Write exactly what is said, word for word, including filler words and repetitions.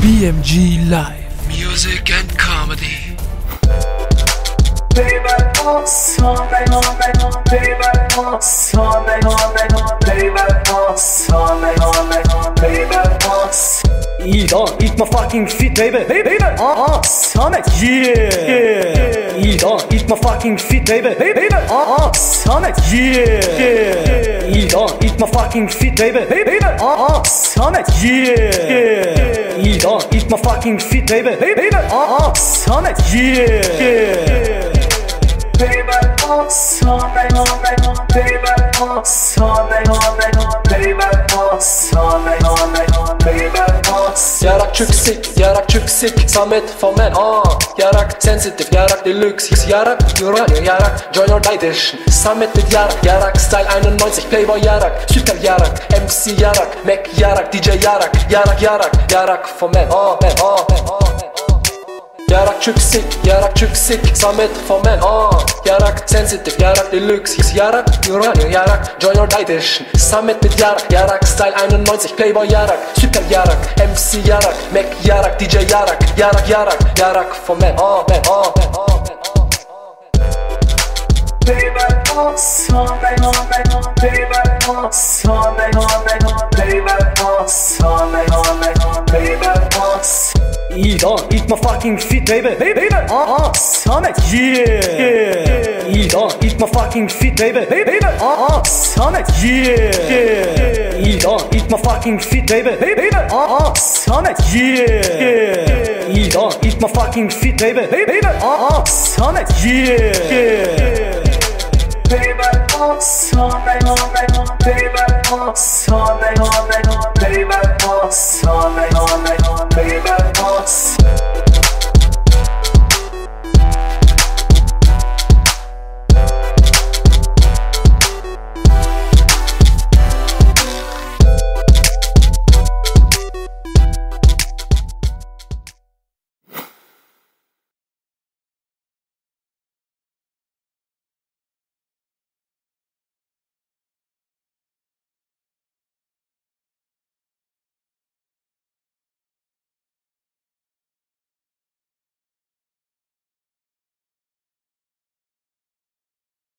B M G Live, music and comedy. Baby, oh, so me, oh, me, oh, baby, oh, so me, oh, me, oh, baby, oh, so me, oh, me, oh, baby, oh, so. Eat on, eat my fucking feet, baby, baby, oh, oh, Sonic, yeah, yeah. Eat on, eat my fucking feet, baby, baby, oh, oh, Sonic, yeah, yeah. Eat on, eat my fucking feet, baby, baby, oh, oh, Sonic, yeah, yeah. Eat on, eat my fucking feet, baby, baby, oh, oh, Sonic, yeah, yeah. Baby, oh, so me, oh, me, oh, baby, oh, so me, oh, me, oh, baby, oh, so me, oh, me, oh, baby, oh, so. Yarak çüksik, yarak çüksik, Samet Fomen, ah Yarak sensitive, yarak deluxe, yarak, Uranio, yarak, Join or Die Edition. Samet mit Yarak, Yarak Style einundneunzig, Playboy Yarak, Super Yarak, M C Yarak, Mac Yarak, D J Yarak, Yarak, Yarak, Yarak Fomen, ah, man, ah, man, ah, man. Yarak çüksik, yarak çüksik, Samet Fomen, ah Yarak sensitive, yarak deluxe, yarak, Uranio, yarak, Join or Die Edition. Samet mit Yarak, Yarak Style einundneunzig, Playboy Yarak, Super Yarak, M C Yarak, Mac Yarak, D J Yarak, Yarak, Yarak, Yarak Fomen, ah man, ah man, ah man, ah man. Baby, oh, so me, oh, me, oh, baby, oh, so me, oh, me, oh, baby, oh, so me, oh, me, oh, baby, oh, so. Eat on, eat my fucking feet, baby, baby, oh, oh, Sonic, yeah, yeah. Eat on, eat my fucking feet, baby, baby, oh, oh, Sonic, yeah, yeah. Eat on, eat my fucking feet, baby, baby, oh, oh, Sonic, yeah, yeah. Eat on, eat my fucking feet, baby, baby, oh, oh, Sonic, yeah, yeah. Baby, oh, so me, oh, me, oh, baby, oh, so me, oh, me, oh, baby, oh, so me, oh, me, oh.